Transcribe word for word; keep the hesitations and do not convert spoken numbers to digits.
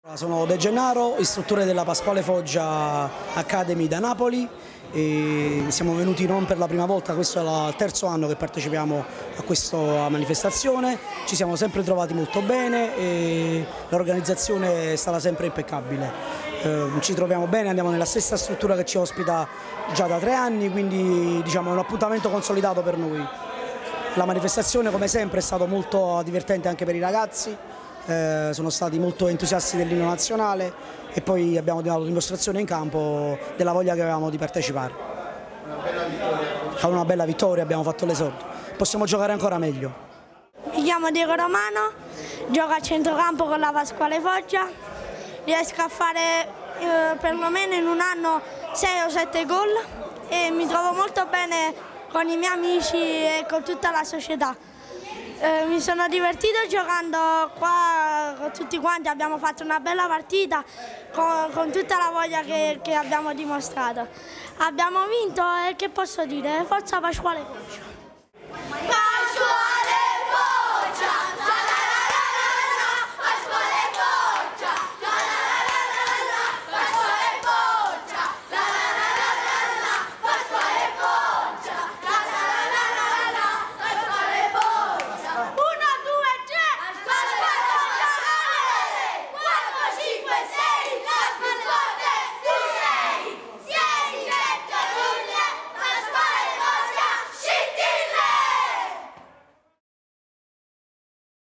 Sono De Gennaro, istruttore della Pasquale Foggia Academy da Napoli e siamo venuti non per la prima volta, questo è il terzo anno che partecipiamo a questa manifestazione, ci siamo sempre trovati molto bene e l'organizzazione è stata sempre impeccabile. Eh, ci troviamo bene, andiamo nella stessa struttura che ci ospita già da tre anni, quindi diciamo, è un appuntamento consolidato per noi. La manifestazione come sempre è stata molto divertente anche per i ragazzi. Eh, sono stati molto entusiasti dell'inno nazionale e poi abbiamo dato dimostrazione in campo della voglia che avevamo di partecipare. Una bella vittoria. Con una bella vittoria abbiamo fatto l'esordio. Possiamo giocare ancora meglio. Mi chiamo Diego Romano, gioco a centrocampo con la Pasquale Foggia, riesco a fare eh, perlomeno in un anno sei o sette gol e mi trovo molto bene con i miei amici e con tutta la società. Eh, mi sono divertito giocando qua con tutti quanti, abbiamo fatto una bella partita con, con tutta la voglia che, che abbiamo dimostrato. Abbiamo vinto e che posso dire? Forza Pasquale Foggia!